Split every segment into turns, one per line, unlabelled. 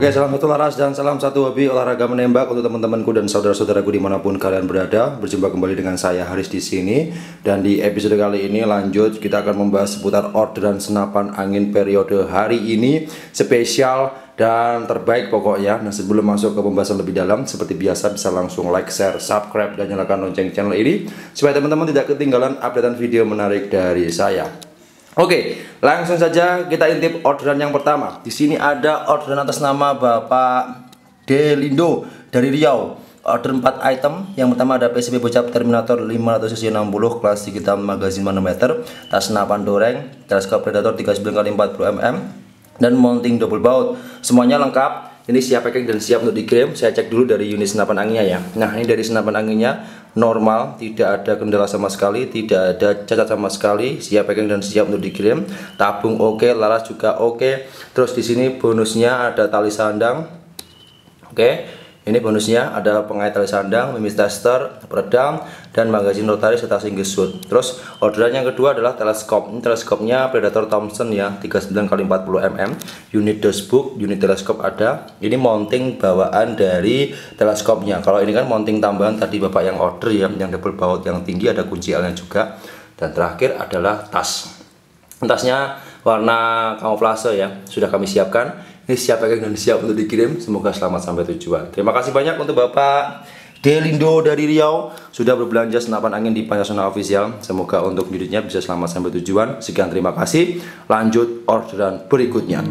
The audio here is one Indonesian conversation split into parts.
Oke, salam satu laras dan salam satu hobi olahraga menembak untuk teman-temanku dan saudara-saudaraku dimanapun kalian berada. Berjumpa kembali dengan saya Haris di sini, dan di episode kali ini lanjut kita akan membahas seputar orderan senapan angin periode hari ini, spesial dan terbaik pokoknya. Nah, sebelum masuk ke pembahasan lebih dalam, seperti biasa bisa langsung like, share, subscribe dan nyalakan lonceng channel ini supaya teman-teman tidak ketinggalan updatean video menarik dari saya. Oke, langsung saja kita intip orderan yang pertama. Di sini ada orderan atas nama Bapak Delindo dari Riau. Order 4 item. Yang pertama ada PCP Bocap Terminator 500 cc 60 kelas hitam magazin manometer, tas senapan doreng, teleskop Predator 39x40 mm dan mounting double bout. Semuanya lengkap. Ini siap packing dan siap untuk dikirim. Saya cek dulu dari unit senapan anginnya ya. Nah, ini dari senapan anginnya normal, tidak ada kendala sama sekali, tidak ada cacat sama sekali, siap packing dan siap untuk dikirim. Tabung oke, laras juga oke. Terus di sini bonusnya ada tali sandang. Oke. Ini bonusnya ada pengait tali sandang, mimis tester, peredam, dan magazin rotari serta single shoot. Terus orderan yang kedua adalah teleskop. Ini teleskopnya Predator Thomson ya, 39x40 mm. Unit dashbook, unit teleskop ada. Ini mounting bawaan dari teleskopnya. Kalau ini kan mounting tambahan tadi Bapak yang order ya, yang double baut yang tinggi, ada kunci L-nya juga. Dan terakhir adalah tas. Tasnya warna kamuflase ya, sudah kami siapkan. Ini siap packing dan siap untuk dikirim. Semoga selamat sampai tujuan. Terima kasih banyak untuk Bapak Delindo dari Riau sudah berbelanja senapan angin di Panasonic Official. Semoga untuk unitnya bisa selamat sampai tujuan. Sekian, terima kasih. Lanjut orderan berikutnya.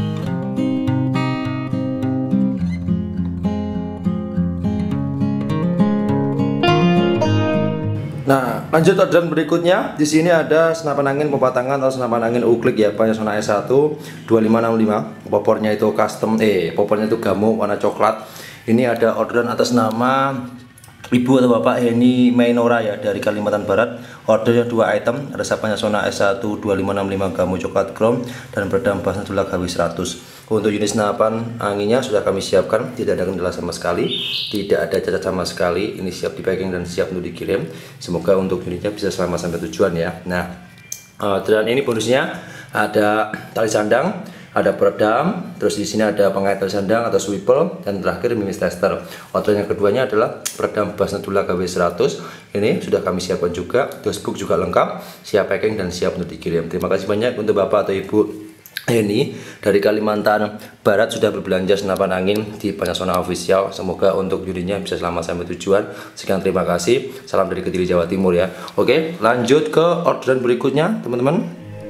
Nah, lanjut orderan berikutnya. Di sini ada senapan angin pompa tangan atau senapan angin uklik ya, Panasonic S1 2565. Popornya itu custom, popornya itu gamu warna coklat. Ini ada orderan atas nama Ibu atau Bapak Heni Mainora ya, dari Kalimantan Barat. Ordernya 2 item, ada Panasonic S1 2565 gamu coklat chrome dan peredam bass Nadula KW100. Untuk unit senapan anginnya sudah kami siapkan, tidak ada kendala sama sekali, tidak ada cacat sama sekali. Ini siap di packing dan siap untuk dikirim. Semoga untuk unitnya bisa selamat sampai tujuan ya. Nah, dan ini bonusnya ada tali sandang, ada peredam, terus di sini ada pengait tali sandang atau swivel, dan terakhir mimis tester. Order yang keduanya adalah peredam bass Nadula KW100. Ini sudah kami siapkan juga, dashbook juga lengkap, siap packing dan siap untuk dikirim. Terima kasih banyak untuk Bapak atau Ibu ini dari Kalimantan Barat sudah berbelanja senapan angin di Panasonic Official. Semoga untuk unitnya bisa selamat sampai tujuan. Sekian, terima kasih. Salam dari Kediri, Jawa Timur ya. Oke, lanjut ke orderan berikutnya, teman-teman.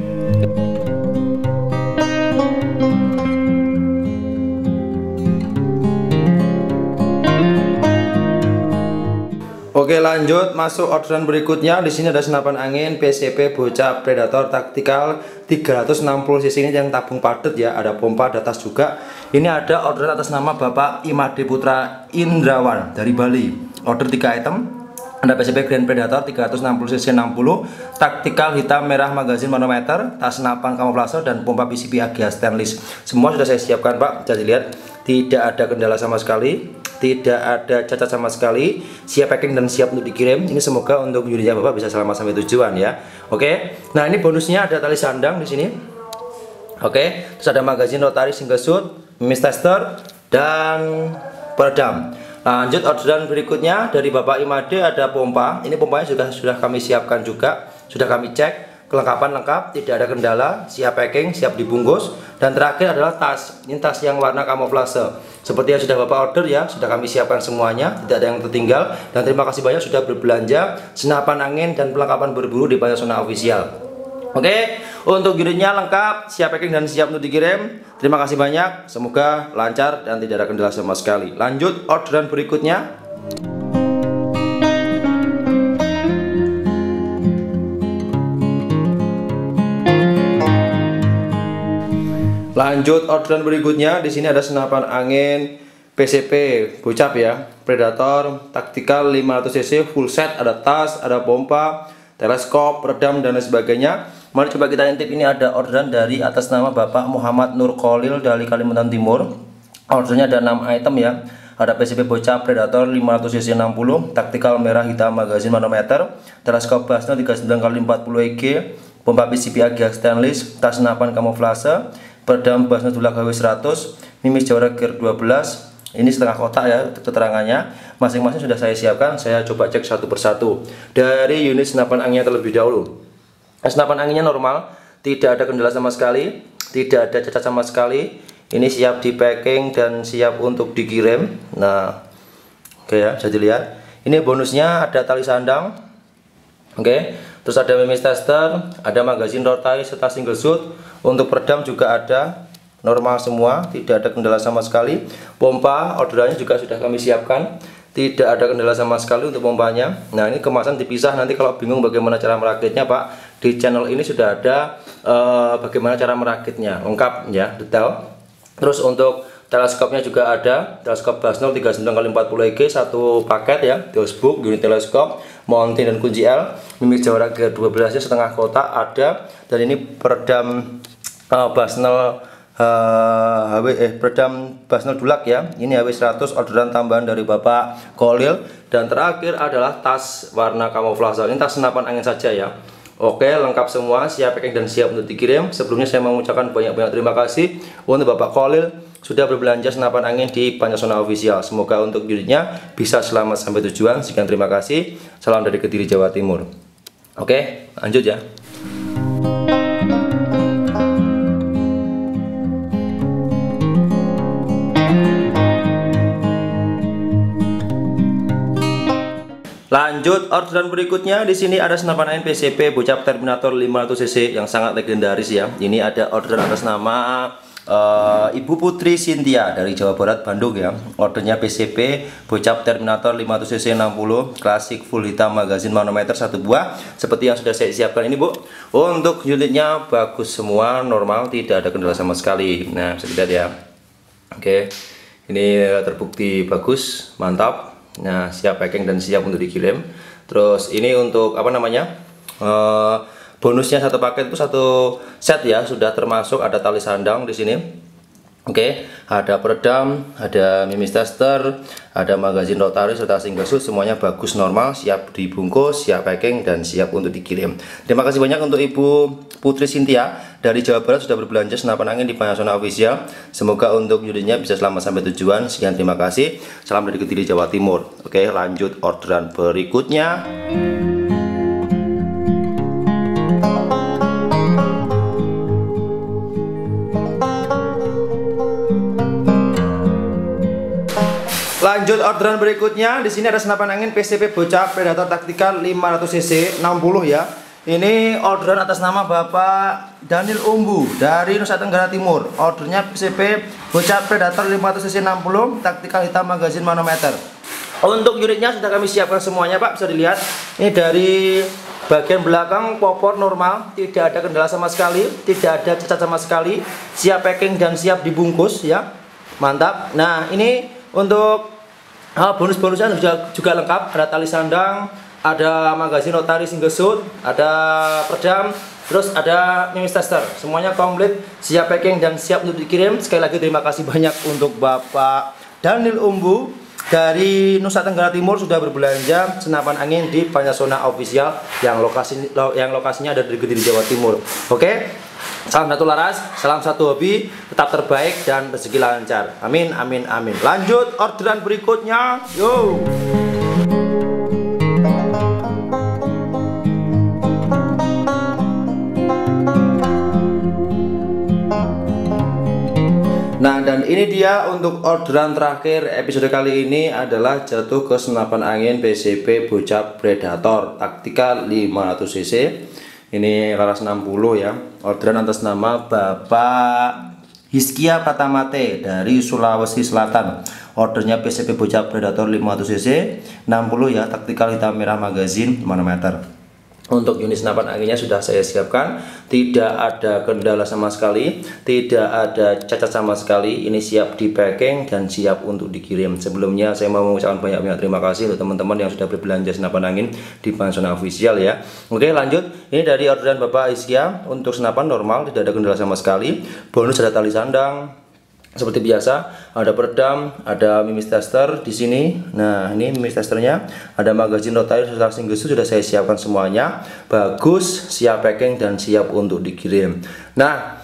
Oke, lanjut masuk orderan berikutnya. Di sini ada senapan angin PCP Bocap Predator Tactical 360 cc ini yang tabung padat ya, ada pompa, ada tas juga. Ini ada orderan atas nama Bapak Imade Putra Indrawan dari Bali. Order 3 item. Ada PCP Grand Predator 360 cc 60, tactical hitam merah magazin manometer, tas senapan kamuflase dan pompa PCP AGA stainless. Semua sudah saya siapkan Pak. Jadi lihat, tidak ada kendala sama sekali, tidak ada cacat sama sekali, siap packing dan siap untuk dikirim. Ini semoga untuk unitnya Bapak bisa selamat sampai tujuan ya. Oke. Nah, ini bonusnya ada tali sandang di sini. Oke. Terus ada magazin rotari single shoot, mimis tester dan peredam. Lanjut orderan berikutnya dari Bapak Imade ada pompa. Ini pompanya sudah kami siapkan juga, sudah kami cek, kelengkapan lengkap, tidak ada kendala, siap packing, siap dibungkus. Dan terakhir adalah tas. Ini tas yang warna kamuflase. Seperti yang sudah Bapak order ya, sudah kami siapkan semuanya, tidak ada yang tertinggal. Dan terima kasih banyak sudah berbelanja senapan angin dan perlengkapan berburu di Panasonic Official. Oke, untuk unitnya lengkap, siap packing dan siap untuk dikirim. Terima kasih banyak, semoga lancar dan tidak ada kendala sama sekali. Lanjut orderan berikutnya. Lanjut orderan berikutnya. Di sini ada senapan angin PCP Bocap ya, Predator Tactical 500 cc full set, ada tas, ada pompa, teleskop, peredam dan lain sebagainya. Mari coba kita intip. Ini ada orderan dari atas nama Bapak Muhammad Nur Khalil dari Kalimantan Timur. Ordernya ada 6 item ya. Ada PCP Bocap Predator 500 cc 60, tactical merah hitam magazin manometer, teleskop Basna 39x40 EG, pompa PCP AGA stainless, tas senapan kamuflase, peredam Basna Nadula KW100, Mimis Jawara Gear 12. Ini setengah kotak ya keterangannya. Masing-masing sudah saya siapkan. Saya coba cek satu persatu. Dari unit senapan anginnya terlebih dahulu. Senapan anginnya normal, tidak ada kendala sama sekali, tidak ada cacat sama sekali. Ini siap di packing dan siap untuk dikirim. Nah, oke ya, bisa dilihat. Ini bonusnya ada tali sandang. Oke. Terus ada mimis tester, ada magazin rotai serta single shoot. Untuk peredam juga ada. Normal semua, tidak ada kendala sama sekali. Pompa orderannya juga sudah kami siapkan, tidak ada kendala sama sekali untuk pompanya. Nah, ini kemasan dipisah. Nanti kalau bingung bagaimana cara merakitnya, Pak, di channel ini sudah ada bagaimana cara merakitnya, lengkap ya, detail. Terus untuk teleskopnya juga ada, teleskop Basnol 39x40 EG satu paket ya, dosbook, unit teleskop, mounting dan kunci L. Mimis Jawara Gear 12 nya setengah kotak ada, dan ini peredam Basnol peredam Basnol Dulak ya. Ini HW100 orderan tambahan dari Bapak Kolil. Dan terakhir adalah tas warna kamuflase. Ini tas senapan angin saja ya. Oke, lengkap semua, siap packing dan siap untuk dikirim. Sebelumnya saya mau mengucapkan banyak-banyak terima kasih untuk Bapak Kolil sudah berbelanja senapan angin di Panjasona Official. Semoga untuk unitnya bisa selamat sampai tujuan. Sekian terima kasih. Salam dari Kediri, Jawa Timur. Oke, lanjut ya. Lanjut orderan berikutnya. Di sini ada senapan angin PCP Bocap Terminator 500 cc yang sangat legendaris ya. Ini ada orderan atas nama Ibu Putri Cynthia dari Jawa Barat, Bandung ya. Ordernya PCP Bocap Terminator 500 cc 60 klasik full hitam, magazin manometer 1 buah seperti yang sudah saya siapkan ini, Bu. Untuk unitnya bagus semua, normal, tidak ada kendala sama sekali. Nah, bisa dilihat ya. Oke, ini terbukti bagus, mantap. Nah, siap packing dan siap untuk dikirim. Terus ini untuk apa namanya, bonusnya satu paket itu satu set ya, sudah termasuk ada tali sandang di sini. Oke, ada peredam, ada mimis tester, ada magazin rotary serta single shoot, semuanya bagus, normal, siap dibungkus, siap packing dan siap untuk dikirim. Terima kasih banyak untuk Ibu Putri Cynthia dari Jawa Barat sudah berbelanja senapan angin di Panjasona Official. Semoga untuk unitnya bisa selamat sampai tujuan. Sekian terima kasih. Salam dari Kediri, Jawa Timur. Oke, lanjut orderan berikutnya. Lanjut orderan berikutnya. Di sini ada senapan angin PCP Bocap Predator Tactical 500 cc 60 ya. Ini orderan atas nama Bapak Daniel Umbu dari Nusa Tenggara Timur. Ordernya PCP Bocap Predator 500 cc 60 Tactical hitam, magazin manometer. Untuk unitnya sudah kami siapkan semuanya, Pak, bisa dilihat. Ini dari bagian belakang popor normal, tidak ada kendala sama sekali, tidak ada cacat sama sekali, siap packing dan siap dibungkus ya. Mantap. Nah, ini untuk bonus-bonusnya juga lengkap, ada tali sandang, ada magazin rotary single shoot, ada peredam, terus ada mimis tester. Semuanya komplit, siap packing dan siap untuk dikirim. Sekali lagi terima kasih banyak untuk Bapak Daniel Umbu dari Nusa Tenggara Timur sudah berbelanja senapan angin di Panjasona Official yang lokasinya ada di Kediri, Jawa Timur. Oke. Salam satu laras, salam satu hobi, tetap terbaik dan rezeki lancar. Amin, amin, amin. Lanjut orderan berikutnya. Yo. Nah, dan ini dia untuk orderan terakhir episode kali ini adalah jatuh ke senapan angin PCP Bocap Predator Tactical 500 cc. Ini laras 60 ya. Orderan atas nama Bapak Hiskia Pratamate dari Sulawesi Selatan. Ordernya PCP Bocap Predator 500 cc 60 ya, taktikal hitam merah, magazin manometer. Untuk unit senapan anginnya sudah saya siapkan, tidak ada kendala sama sekali, tidak ada cacat sama sekali. Ini siap di packing dan siap untuk dikirim. Sebelumnya saya mau mengucapkan banyak-banyak terima kasih untuk teman-teman yang sudah berbelanja senapan angin di Panjasona Official ya. Oke, lanjut. Ini dari orderan Bapak Isya. Untuk senapan normal, tidak ada kendala sama sekali. Bonus ada tali sandang seperti biasa, ada peredam, ada mimis tester di sini. Nah, ini mimis testernya, ada magazin rotary serta single shoot sudah saya siapkan semuanya. Bagus, siap packing dan siap untuk dikirim. Nah,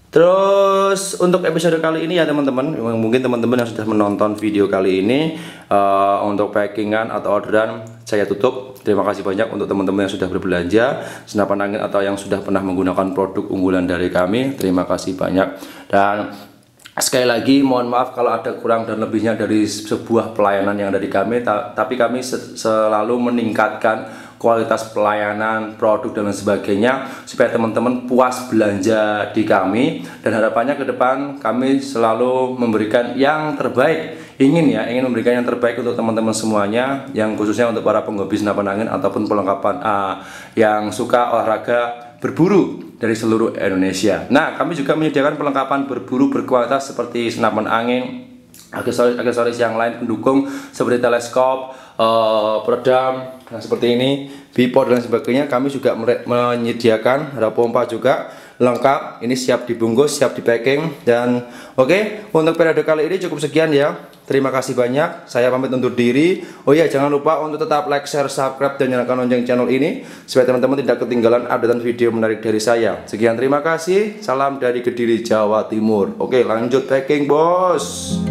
Terus untuk episode kali ini ya teman-teman, mungkin teman-teman yang sudah menonton video kali ini untuk packingan atau orderan saya tutup. Terima kasih banyak untuk teman-teman yang sudah berbelanja senapan angin atau yang sudah pernah menggunakan produk unggulan dari kami. Terima kasih banyak. Dan sekali lagi mohon maaf kalau ada kurang dan lebihnya dari sebuah pelayanan yang ada di kami, tapi kami selalu meningkatkan kualitas pelayanan, produk dan lain sebagainya supaya teman-teman puas belanja di kami, dan harapannya ke depan kami selalu memberikan yang terbaik. Ingin memberikan yang terbaik untuk teman-teman semuanya, yang khususnya untuk para penghobi senapan angin ataupun perlengkapan yang suka olahraga berburu dari seluruh Indonesia. Nah, kami juga menyediakan perlengkapan berburu berkualitas seperti senapan angin, aksesoris yang lain pendukung seperti teleskop, peredam, nah seperti ini, bipod dan sebagainya. Kami juga menyediakan ada pompa juga lengkap. Ini siap dibungkus, siap di packing. Dan oke, untuk periode kali ini cukup sekian ya. Terima kasih banyak. Saya pamit undur diri. Oh iya, jangan lupa untuk tetap like, share, subscribe, dan nyalakan lonceng channel ini supaya teman-teman tidak ketinggalan updatean video menarik dari saya. Sekian, terima kasih. Salam dari Kediri, Jawa Timur. Oke, lanjut packing, bos.